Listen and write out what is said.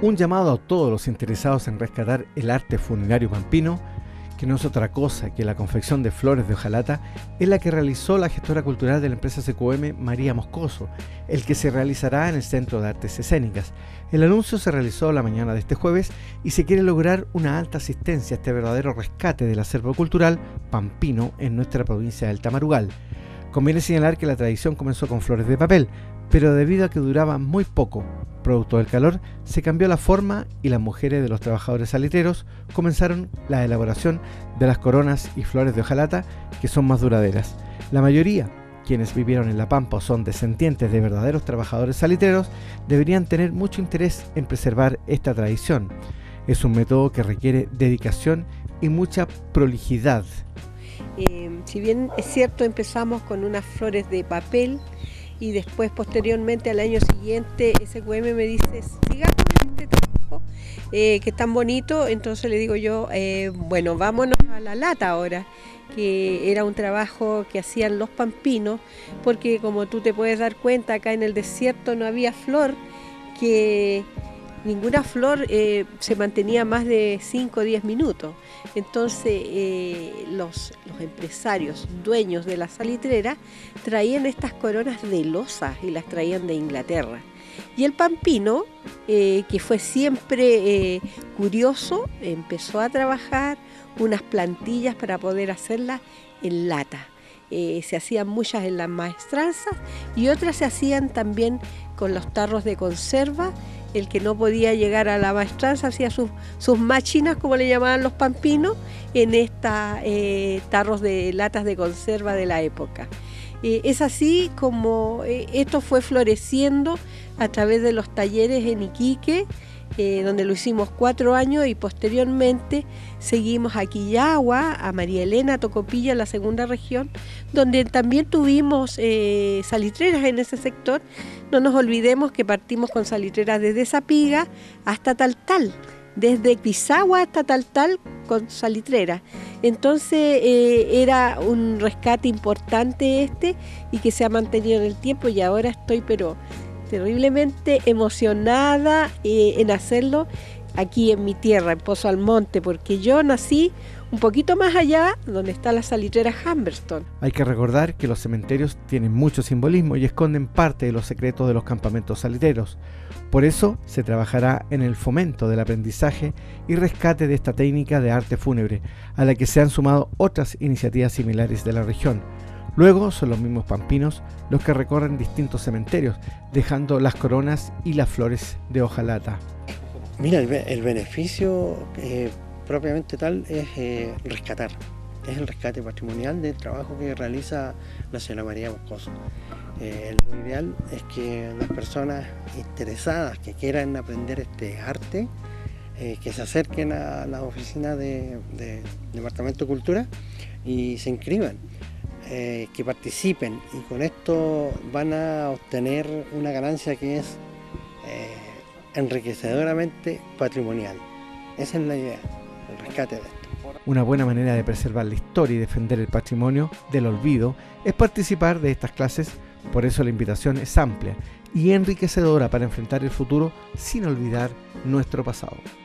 Un llamado a todos los interesados en rescatar el arte funerario pampino, que no es otra cosa que la confección de flores de hojalata, es la que realizó la gestora cultural de la empresa CQM, María Moscoso, el que se realizará en el Centro de Artes Escénicas. El anuncio se realizó la mañana de este jueves y se quiere lograr una alta asistencia a este verdadero rescate del acervo cultural pampino en nuestra provincia del Tamarugal. Conviene señalar que la tradición comenzó con flores de papel, pero debido a que duraba muy poco, producto del calor, se cambió la forma y las mujeres de los trabajadores salitreros comenzaron la elaboración de las coronas y flores de hojalata, que son más duraderas. La mayoría, quienes vivieron en la Pampa o son descendientes de verdaderos trabajadores salitreros, deberían tener mucho interés en preservar esta tradición. Es un método que requiere dedicación y mucha prolijidad. Si bien es cierto, empezamos con unas flores de papel y después posteriormente al año siguiente SQM me dice, sigamos en este trabajo que es tan bonito. Entonces le digo yo, bueno, vámonos a la lata ahora, que era un trabajo que hacían los pampinos, porque como tú te puedes dar cuenta, acá en el desierto no había flor, que ninguna flor se mantenía más de 5 o 10 minutos. Entonces los empresarios, dueños de la salitrera, traían estas coronas de loza y las traían de Inglaterra. Y el pampino, que fue siempre curioso, empezó a trabajar unas plantillas para poder hacerlas en lata. Se hacían muchas en las maestranzas y otras se hacían también con los tarros de conserva. El que no podía llegar a la maestranza hacía sus máquinas, como le llamaban los pampinos, en estas tarros de latas de conserva de la época. Es así como esto fue floreciendo a través de los talleres en Iquique, donde lo hicimos 4 años, y posteriormente seguimos a Quillagua, a María Elena, Tocopilla, la segunda región, donde también tuvimos salitreras en ese sector. No nos olvidemos que partimos con salitreras desde Zapiga hasta Taltal, desde Pisagua hasta Taltal con salitreras. Entonces era un rescate importante y que se ha mantenido en el tiempo, y ahora estoy pero terriblemente emocionada en hacerlo aquí en mi tierra, en Pozo Almonte, porque yo nací un poquito más allá, donde está la salitrera Humberston. Hay que recordar que los cementerios tienen mucho simbolismo y esconden parte de los secretos de los campamentos salitreros. Por eso se trabajará en el fomento del aprendizaje y rescate de esta técnica de arte fúnebre, a la que se han sumado otras iniciativas similares de la región. Luego son los mismos pampinos los que recorren distintos cementerios, dejando las coronas y las flores de hojalata. Mira, el beneficio propiamente tal es rescatar. Es el rescate patrimonial del trabajo que realiza la señora María Moscoso. Lo ideal es que las personas interesadas que quieran aprender este arte, que se acerquen a la oficina de Departamento de Cultura y se inscriban. Que participen, y con esto van a obtener una ganancia que es enriquecedoramente patrimonial. Esa es la idea, el rescate de esto. Una buena manera de preservar la historia y defender el patrimonio del olvido es participar de estas clases. Por eso la invitación es amplia y enriquecedora para enfrentar el futuro sin olvidar nuestro pasado.